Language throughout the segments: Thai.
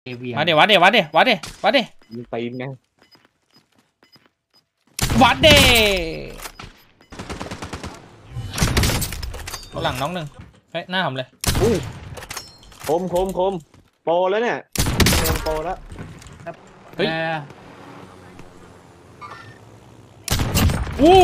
มาเดี๋ยววัดเดี๋ยววัดเดี๋ยววัดเดี๋ยววัดเดี๋ยวมันตีนไงวัดเดี๋ยวหลังน้องหนึ่งเฮ้ยหน้าผมเลยคมโปรแล้วเนี่ยโปรแล้วเฮ้ยอู้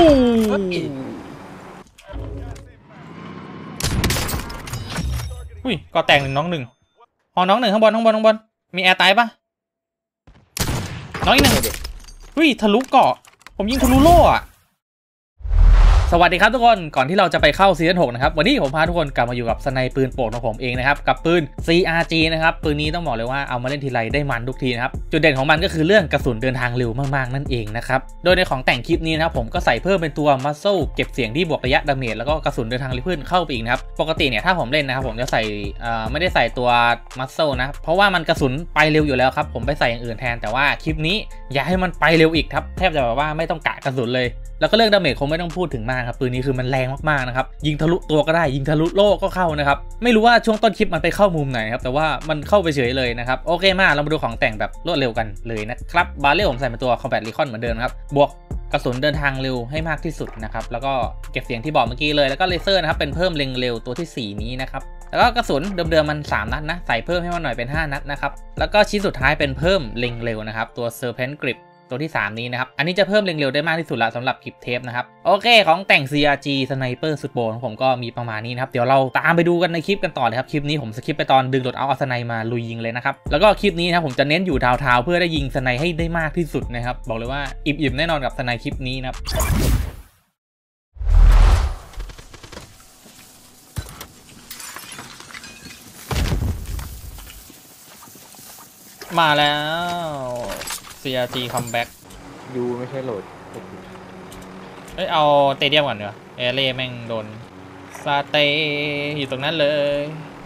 อุ้ยก็แต่งหนึ่งน้องหนึ่งพอน้องหนึ่งข้างบนมีแอร์ตายปะน้องอีกหนึ่งอุ้ยทะลุเกาะผมยิงทะลุโล่อะสวัสดีครับทุกคนก่อนที่เราจะไปเข้าซีซั่น6นะครับวันนี้ผมพาทุกคนกลับมาอยู่กับสไนปืนโปรดของผมเองนะครับกับปืน CRG นะครับปืนนี้ต้องบอกเลยว่าเอามาเล่นทีไรได้มันทุกทีนะครับจุดเด่นของมันก็คือเรื่องกระสุนเดินทางเร็วมากๆนั่นเองนะครับโดยในของแต่งคลิปนี้นะครับผมก็ใส่เพิ่มเป็นตัว Muzzle เก็บเสียงที่บวกระยะดาเมจแล้วก็กระสุนเดินทางเร็วขึ้นเข้าไปอีกนะครับปกติเนี่ยถ้าผมเล่นนะครับผมจะใส่ไม่ได้ใส่ตัว Muzzle นะเพราะว่ามันกระสุนไปเร็วอยู่แล้วครับผมไปใส่อย่างอื่นแทนแต่ว่าคลิปนี้อยากให้มันไปเร็วอีกครับแทบจะแบบว่าไม่ต้องกะกระสุนเลยแล้วก็เรื่องดาเมจคงไม่ต้องพูดถึงมากครับปืนนี้คือมันแรงมากๆนะครับยิงทะลุตัวก็ได้ยิงทะลุโล่ก็เข้านะครับไม่รู้ว่าช่วงต้นคลิปมันไปเข้ามุมไหนครับแต่ว่ามันเข้าไปเฉยเลยนะครับโอเคมาเรามาดูของแต่งแบบรวดเร็วกันเลยนะครับบาเรลผมใส่เป็นตัว Combat Recon เหมือนเดิมครับบวกกระสุนเดินทางเร็วให้มากที่สุดนะครับแล้วก็เก็บเสียงที่บอกเมื่อกี้เลยแล้วก็เลเซอร์นะครับเป็นเพิ่มเล็งเร็วตัวที่4นี้นะครับแล้วก็กระสุนเดิมๆมัน3นัดนะใส่เพิ่มให้มันหน่อยเป็น5นัดนะครับแล้วก็ชิ้นสุดท้ายเป็นเพิ่มเล็งเร็วนะครับตัว Serpent Gripตัวที่3นี้นะครับอันนี้จะเพิ่มเร็งเร็วได้มากที่สุดละสำหรับคลิปเทปนะครับโอเคของแต่ง CRG สไนเปอร์สุดโบของผมก็มีประมาณนี้นะครับเดี๋ยวเราตามไปดูกันในคลิปกันต่อเลยครับคลิปนี้ผมสคิปไปตอนดึงโหลดเอาสไนมาลุยยิงเลยนะครับแล้วก็คลิปนี้นะผมจะเน้นอยู่ดาวเทาเพื่อได้ยิงสไนให้ได้มากที่สุดนะครับบอกเลยว่าอิ่มๆแน่นอนกับสไนคลิปนี้นะครับมาแล้ว CRG comeback ยูไม่ใช่โหลดเอ้ยเอาเตเดียมก่อนเดี๋ยวเอเล่แม่งโดนซาเตอยู่ตรงนั้นเลย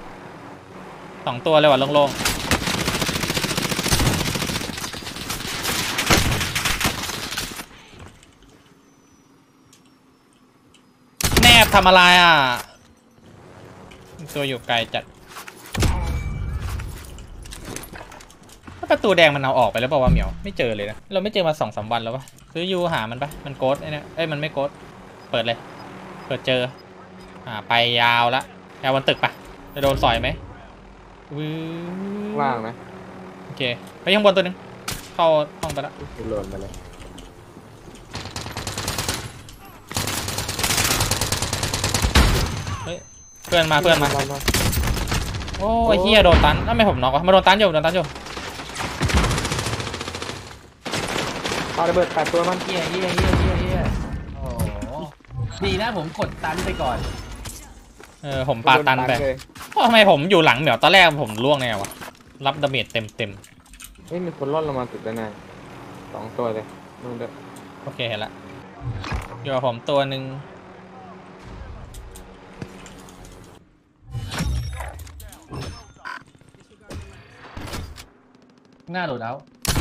2ตัวเลยว่ะโล่งๆแนบทำอะไรอ่ะตัวอยู่ไกลจัดประตูแดงมันเอาออกไปแล้วเปล่าวะเหมียวไม่เจอเลยนะเราไม่เจอมา2-3 วันแล้วปะซื้อยูหามันปะมันโกดไอ้เนี่ยเอ้ยมันไม่โกดเปิดเลยเปิดเจอไปยาวละแอลบนตึกปะจะโดนสอยไหมว่างนะโอเคไปข้างบนตัวนึงเข้าห้องไปละโหลดมาเลยเฮ้ยเพื่อนมาโอ้ยเฮียโดนตันทำไมผมน็อกวะมาโดนตันอยู่เอาระเบิด8 ตัวมันเฮียโอ้ดีนะผมกดตันไปก่อนผมปาตันไปทำไมผมอยู่หลังเหมียวตอนแรกผมล่วงแนววะรับดาเมจเต็มเฮ้ยมีคนรอดลงมาตึกด้านหน้า2 ตัวเลยนู่นเด้อโอเคเห็นละอยู่กับผมตัวหนึ่งหน้าโดดแล้ว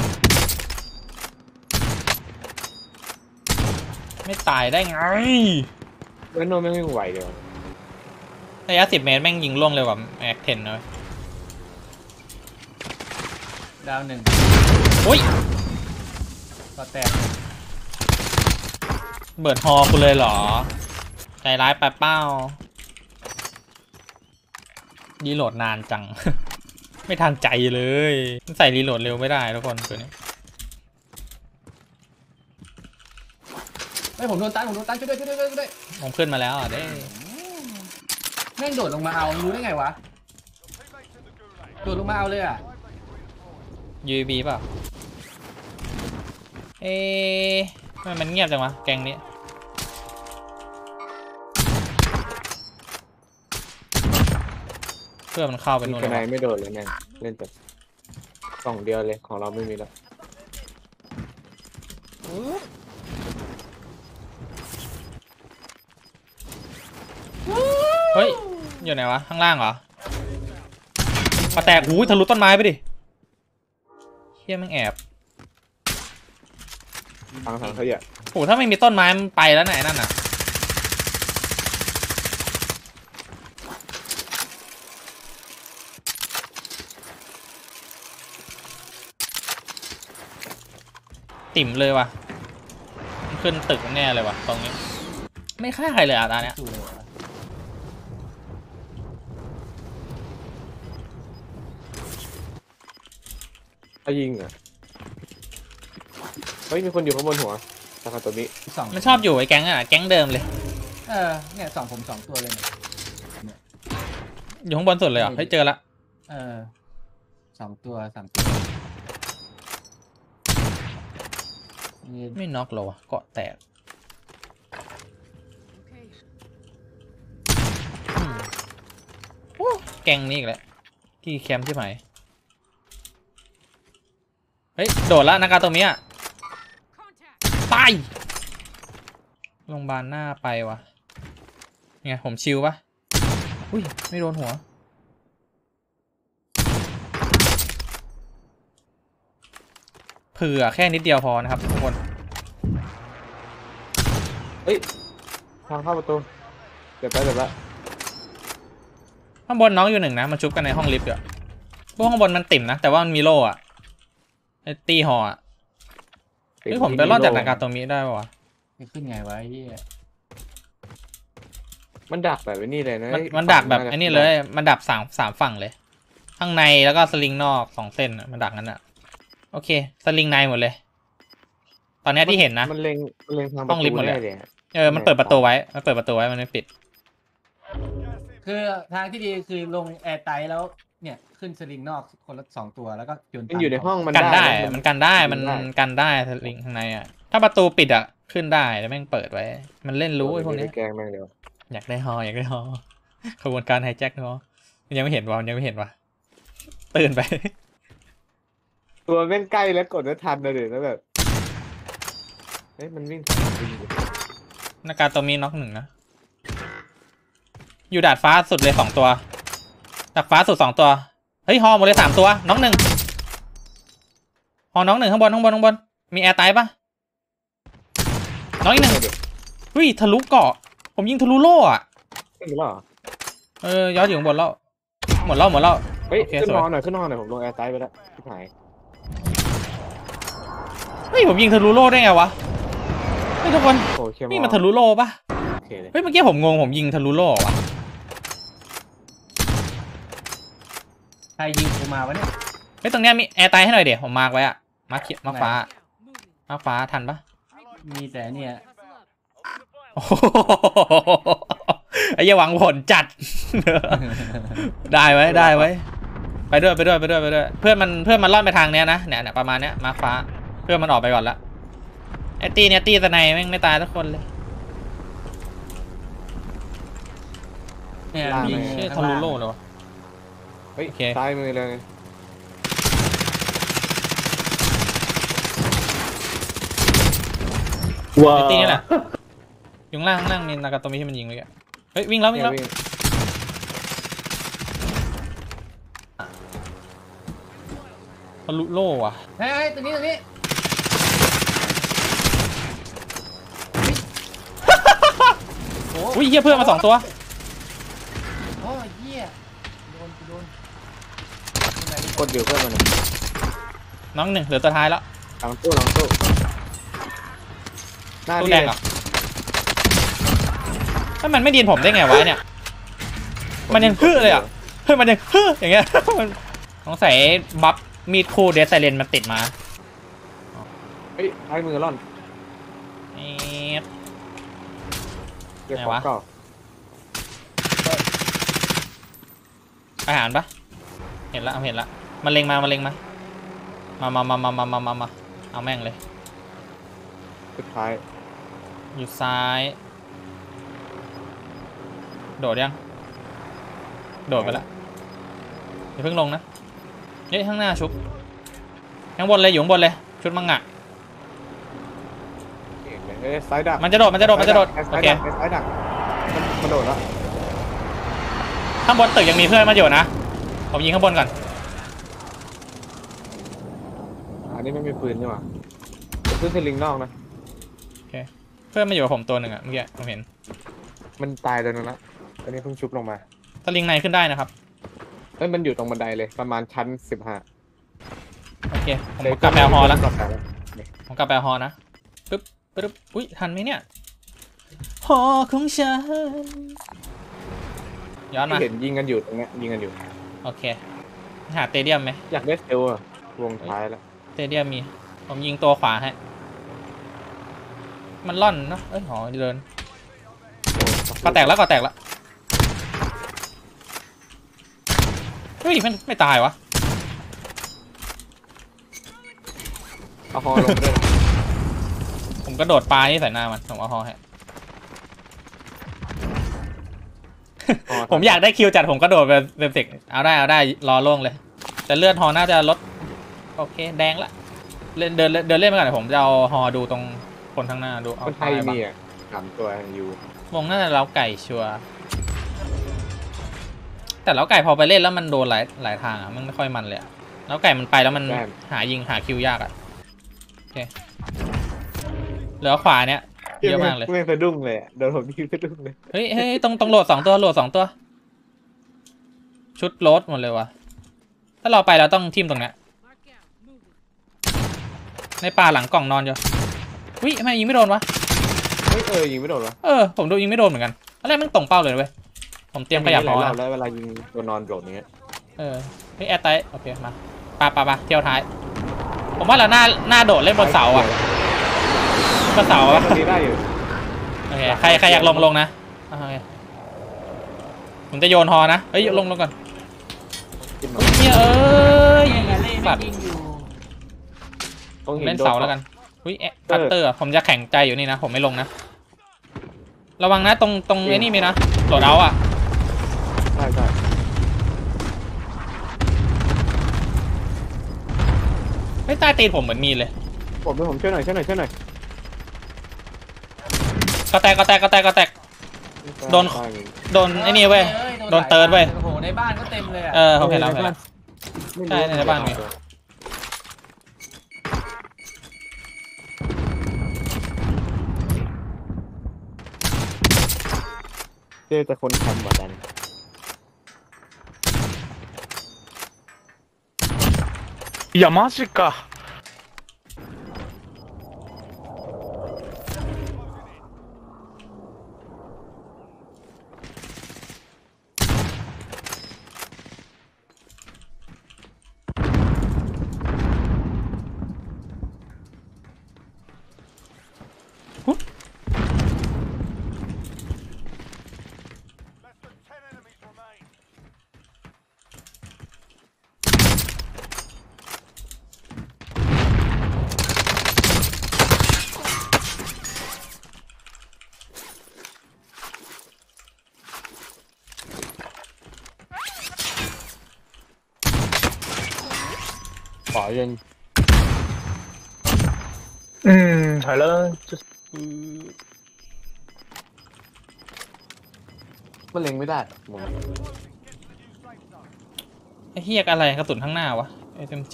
ไม่ตายได้ไงเว้นโนไม่วิ่งไหวเลยระยะ10 เมตรแม่งยิงล่วงเร็วกว่าแอคเทนเลยดาว1 อุ้ยก็แตกเบิร์ดฮอคุณเลยเหรอใจร้ายไปเป้ารีโหลดนานจัง ไม่ทันใจเลยใส่รีโหลดเร็วไม่ได้ทุกคนตัวนี้ไม่ผมโดนตันช่วยด้วยผมขึ้นมาแล้วอ่ะได้แม่งโดดลงมาเอารู้ได้ไงวะโดดลงมาเอาเลยอ่ะ UAV เปล่าทำไมมันเงียบจังวะแกงนี้เพื่อมันเข้าไปนู่นเลยไม่โดดเลยเนี่ยเล่นแต่2 เดียวเลยของเราไม่มีแล้วเฮ้ยอยู่ไหนวะข้างล่างเหรอมาแตกหูทะลุต้นไม้ไปดิเฮี้ยมันแอบทางเขาอย่าโอ้ถ้าไม่มีต้นไม้มันไปแล้วไหนนั่นน่ะติ่มเลยว่ะขึ้นตึกแน่เลยว่ะตรงนี้ไม่ฆ่าใครเลยอ่ะตาเนี้ยสู้เลยวะเอายิงเหรอเฮ้ยมีคนอยู่ข้างบนหัวทางตัวนี้สองมันชอบอยู่ไอ้แก๊งอ่ะแก๊งเดิมเลยเนี่ยผมสองตัวเลยเนี่ยอยู่ข้างบนสุดเลยเหรอเฮ้ยเจอละสองตัวสามตัวนี่ไม่น็อกหรอวะเกาะแตกโอ้แก๊งนี้อีกแล้วที่แคมป์ที่ไหนเฮ้ยโดดละนากาโตมิอ่ะไปโรงพยาบาลหน้าไปวะไงผมชิลปะอุ้ยไม่โดนหัวเผื่อแค่นิดเดียวพอนะครับทุกคนเฮ้ยทางเข้าประตูเดี๋ยวไปข้างบนน้องอยู่หนึ่งนะมันชุบกันในห้องลิฟต์อยู่พวกข้างบนมันติ่มนะแต่ว่ามันมีโล่อะไอ้ตีหออะเฮ้ยผมไปรอดจากนากาโตมิได้ปะวะจะขึ้นไงวะไอ้เหี้ยมันดักแบบนี้เลยนะมันดักแบบไอ้นี่เลยมันดักสามฝั่งเลย ข้างในแล้วก็สลิงนอก2 เส้นอะมันดักนั้นอะโอเคสลิงในหมดเลย ตอนนี้ที่เห็นนะมันเล็งทางห้องลิฟต์หมดเลยได้มันเปิดประตูไว้มันไม่ปิดคือทางที่ดีคือลงแอร์ไตแล้วเนี่ยขึ้นสลิงนอกคนละสองตัวแล้วก็โยนมันอยู่ในห้องมันกันได้ะมันกันได้มันกันได้สลิงข้างในอะถ้าประตูปิดอะขึ้นได้แล้วแม่งเปิดไว้ มันเล่นรู้ไอ้พวกนี้ไปแกล้งแม่งเดี๋ยวอยากได้ฮอขบวนการไฮแจ็คฮอยังไม่เห็นวะตื่นไปตัวแม่งใกล้แล้วกดไม่ทันเลยแล้วแบบเฮ้ยมันวิ่งนากาโตมิน็อก1นะอยู่ดาดฟ้าสุดเลย2 ตัวดาดฟ้าสุด2 ตัวเฮ้ยฮอหมดเลย3 ตัวน็อก1ฮอน็อก1ข้างบนมีแอร์ไตปะน็อกอีก1เฮ้ยทะลุเกาะผมยิงทะลุโล่อะขึ้นหรือเปล่าย้อนอยู่ข้างบนแล้วหมดแล้วเฮ้ยโอเคขึ้นสวยห้องหน่อยผมลงแอร์ไตไปแล้วที่หายเฮ้ยผมยิงทะลุโล่ได้ไงวะเฮ้ยทุกคนโอ้เชียร์นี่มันทะลุโล่ปะโอเคเลยเฮ้ยเมื่อกี้ผมงงผมยิงทะลุโล่วะใครยิงกูมาวะเนี่ยเฮ้ยตรงเนี้ยมีแอร์ไตให้หน่อยเดี๋ยวผมมาร์กไว้อะมาร์กฟ้าทันปะมีแต่เนี่ยโอ้โหไอ้เหี้ยหวังผลจัด ได้ไว้ไปด้วยเพื่อนมันล่อนไปทางเนี้ยนะเนี่ยประมาณเนี้ยมาร์คฟ้าเพื่อนมันออกไปก่อนละไอ้ตีสไนแม่งไม่ตายทุกคนเลยเนี่ยล่างมีไหมชื่อทะลุโล่เลยวะเฮ้ยโอเคซ้ายมือเลยว้าไอ้ตีนี่แหละอยู่ข้างล่างมีนากาโตมิที่มันยิงเมื่อกี้เฮ้ยวิ่งแล้ว ทะลุโล่อะเฮ้ยตัวนี้โอ้อุ้ยเหี้ยเพื่อนมา2 ตัวโอ้เหี้ยโดนกดอยู่เพื่อนมันน้อง1เหลือตัวท้ายแล้วหลังตู้หน้าตู้พี่แดงเหรอถ้ามันไม่ดีนผมได้ไงวะเนี่ยมันยังฮึ่เลยอ่ะเฮ้ยมันยังฮึ่อย่างเงี้ยสงสัยบัฟมีดคู่เดสไซเลนมันติดมาเฮ้ยซ้ายมือร่อนเอ๊ะเก็บไหนของวะเก่าอาหารปะเห็นละมันเล็งมามาเอาแม่งเลยสุดท้ายอยู่ซ้าย โดดยังโดดไปละอย่าเพิ่งลงนะเฮ้ยข้างหน้าชุบข้างบนเลยอยู่ข้างบนเลยชุดมังงะเก่งเลยเอ้ยซ้ายดักมันจะโดดโอเคซ้ายดักมันโดดแล้วข้างบนตึกยังมีเพื่อนมาอยู่นะผมยิงข้างบนก่อนอันนี้ไม่มีปืนนี่หว่าขึ้นสลิงนอกนะเพื่อนมาอยู่กับผมตัวหนึ่งอะเมื่อกี้ผมเห็นมันตายตัวนึงละอันนี้เพิ่งชุบลงมาสลิงในขึ้นได้นะครับเอ้ยมันอยู่ตรงบันไดเลยประมาณชั้น 15 โอเคผมกลับแปลฮอแล้วกลับแล้วผมกลับไปฮอนะปึ๊บปึ๊บอุ้ยทันไหมเนี่ยฮอของฉันย้อนมาเห็นยิงกันอยู่ตรงเนี้ยยิงกันอยู่โอเคหาสเตเดียมไหมอยากได้เซลล์อะวงท้ายแล้วสเตเดียมมีผมยิงตัวขวาให้มันล่อนเนาะเอ้ยหอเดินก็แตกแล้วก็แตกแล้วเฮ้ยมันไม่ตายวะเอาฮอลงด้วยผมกระโดดปลานี่ใส่หน้ามันผมเอาฮอให้ฮอผมอยากได้คิวจัดผมกระโดดแบบเบมเสกเอาได้รอโล่งเลย แต่เลือดฮอน่าจะลดโอเคแดงละเล่นเดินเล่นไปก่อนเดี๋ยวผมจะเอาฮอดูตรงคนข้างหน้าดูเอาคนไทยมีอ่ะ3 ตัวอยู่วงน่าจะเล้าไก่ชัวร์แต่เล้าไก่พอไปเล่นแล้วมันโดนหลายทางอ่ะมันไม่ค่อยมันเลยอะเล้าไก่มันไปแล้วมันหาคิวยากอ่ะโอเคเหลือขวาเนี้ยเยอะมากเลยไม่สะดุ้งเลยอะโดนผมยิงสะดุ้งเลยเฮ้ยต้องโหลด2 ตัวโหลด2 ตัว ชุดโหลดหมดเลยวะถ้าเราไปเราต้องทิมตรงเนี้ยในป่าหลังกล่องนอนอยู่วิทำไมยิงไม่โดนวะเฮ้ยยิงไม่โดนวะผมดูยิงไม่โดนเหมือนกันอะไรมันตรงเป้าเลยเว้ยผมเตรียมขยับหลาพยอรอบนะแล้วเวลายิงตัวนอนโดดอย่างเงี้ยเฮ้ยแอร์ไตโอเคมาปาเที่ยวท้ายผมว่าเราหน้าโดดเล่นบนเสาอ่ะบนเสาอ่ะตรงนี้ได้อยู่โอเคใครอยากลงนะโอเคผมจะโยนฮอนะเฮ้ยลงก่อนขึ้นมาเฮ้ยยังไงเล่สัไม่ตว์ยิงอยู่ต้องเล่นเสาแล้วกันอุ้ยคัตเตอร์ผมจะแข็งใจอยู่นี่นะผมไม่ลงนะระวังนะตรงไอ้นี่มีนะโหลดเอาอ่ะใช่ไม่ใต้ตีนผมเหมือนมีเลยผมช่วยหน่อยก็แตกโดนไอ้นี่เว้ย โดนเติร์ดเว้ยโอ้โหในบ้านก็เต็มเลยอ่ะผมเห็นแล้วใช่ในบ้านมีเจอแต่คนทำเหมือนกันいや、マジか。 ขอเย็น好了，就มันเล็งไม่ได้หมดไอ้เฮียอะไรกระสุนข้างหน้าวะ SMG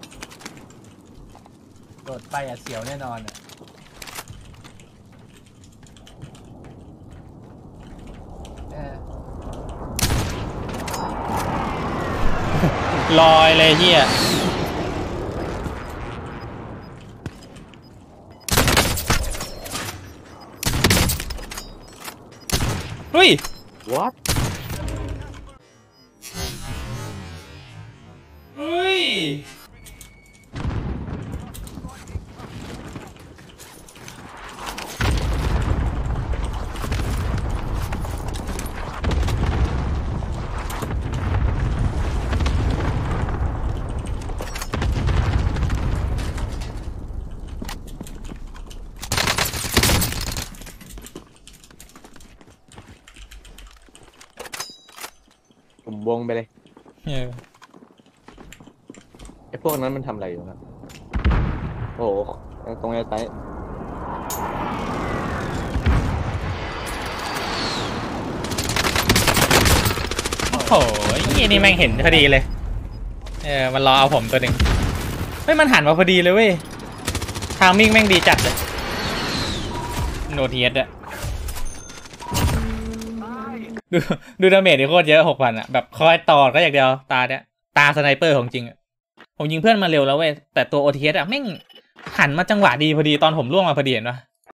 โดดไปอ่ะเสียวแน่นอนอ่ะเออลอยเลยเฮียเฮ้ย what เฮ้ยผมวงไปเลย ไอ้พวกนั้นมันทำอะไรอยู่ครับโอ้โหตรงไอ้ไต้โอ้ยนี่แม่งเห็นพอดีเลยมันรอเอาผมตัวหนึ่งเฮ้ยมันหันมาพอดีเลยเว้ยทางมิ่งแม่งดีจัดเลยโนเทียสอะดูดาเมจที่โคตรเยอะ6,000อะแบบคอยต่อก็อย่างเดียวตาเนี้ยตาสไนเปอร์ของจริงอะผมยิงเพื่อนมาเร็วแล้วเว้ยแต่ตัว OTS อะแม่งหันมาจังหวะดีพอดีตอนผมล่วงมาพอดีเห็นปะ